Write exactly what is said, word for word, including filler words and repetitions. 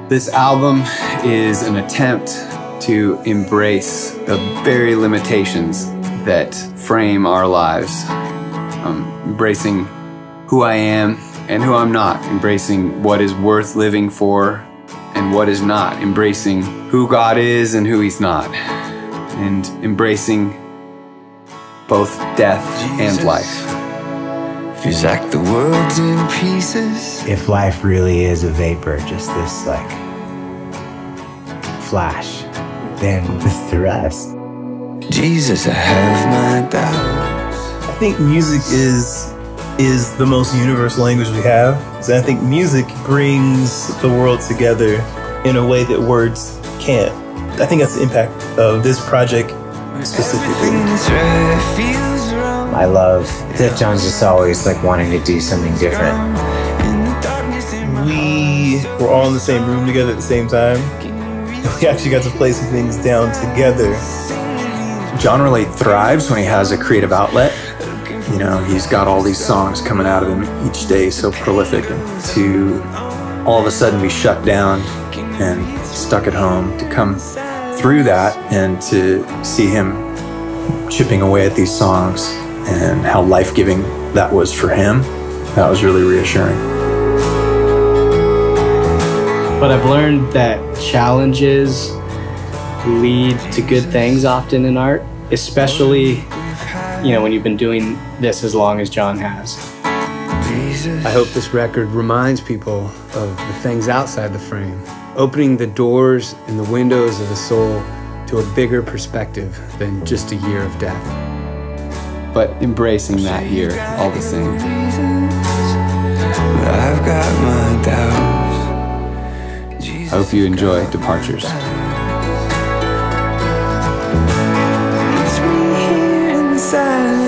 This album is an attempt to embrace the very limitations that frame our lives. Um, embracing who I am and who I'm not. Embracing what is worth living for and what is not. Embracing who God is and who He's not. And embracing both death Jesus. and life. Feels like the world's in pieces. If life really is a vapor, just this like flash, then it's the rest. Jesus, I have my doubts. I think music is is the most universal language we have. So I think music brings the world together in a way that words can't. I think that's the impact of this project specifically. I love that Jon's just always like wanting to do something different. We were all in the same room together at the same time. We actually got to play some things down together. Jon really thrives when he has a creative outlet. You know, he's got all these songs coming out of him each day, so prolific. And to all of a sudden be shut down and stuck at home, to come through that and to see him chipping away at these songs and how life-giving that was for him, that was really reassuring. But I've learned that challenges lead to good things often in art, especially, you know, when you've been doing this as long as Jon has. I hope this record reminds people of the things outside the frame, opening the doors and the windows of the soul to a bigger perspective than just a year of death. But embracing that year all the same. I've got my doubts. I hope you enjoy Departures. It's me here in the silence.